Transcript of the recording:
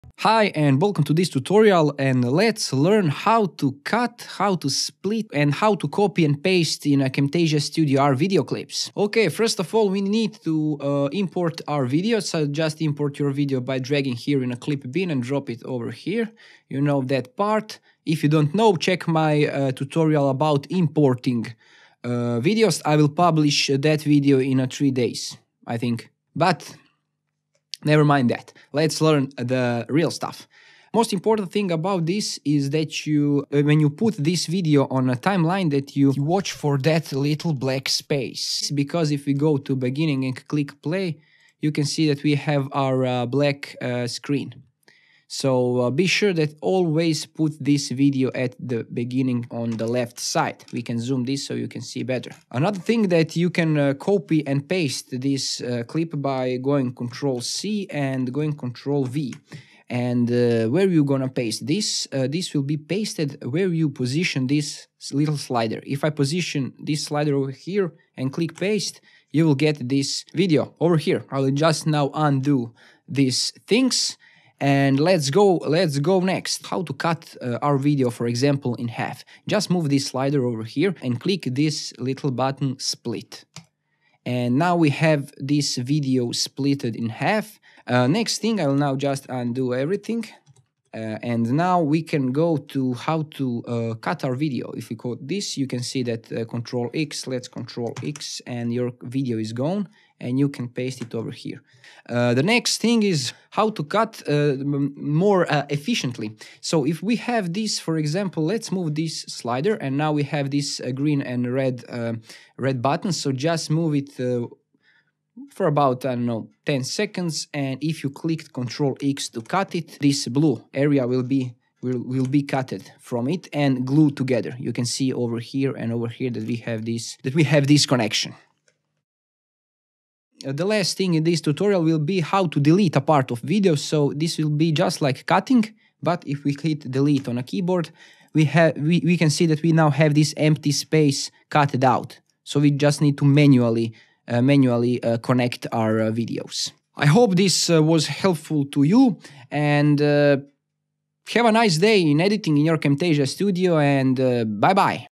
Hi and welcome to this tutorial, and let's learn how to cut, how to split and how to copy and paste in a Camtasia Studio our video clips. Okay, first of all we need to import our video, so just import your video by dragging here in a clip bin and drop it over here. You know that part. If you don't know, check my tutorial about importing videos. I will publish that video in 3 days, I think. But never mind that. Let's learn the real stuff. Most important thing about this is that you, when you put this video on a timeline, that you watch for that little black space. Because if we go to beginning and click play, you can see that we have our black screen. So be sure that always put this video at the beginning on the left side. We can zoom this so you can see better. Another thing that you can copy and paste this clip by going ctrl-c and going ctrl-v. And where you're gonna paste this, this will be pasted where you position this little slider. If I position this slider over here and click paste, you will get this video over here. I will just now undo these things. And let's go next. How to cut our video, for example, in half. Just move this slider over here and click this little button split. And now we have this video splitted in half. Next thing, I will now just undo everything. And now we can go to how to cut our video. If we code this, you can see that ctrl-x, let's ctrl-x, and your video is gone, and you can paste it over here. The next thing is how to cut more efficiently. So if we have this, for example, let's move this slider, and now we have this green and red button. So just move it for about, I don't know, 10 seconds, and if you click ctrl-x to cut it, this blue area will be cutted from it and glued together. You can see over here and over here that we have this connection. The last thing in this tutorial will be how to delete a part of video. So this will be just like cutting, but if we hit delete on a keyboard, we can see that we now have this empty space cut out. So we just need to manually connect our videos. I hope this was helpful to you, and have a nice day in editing in your Camtasia Studio, and bye bye.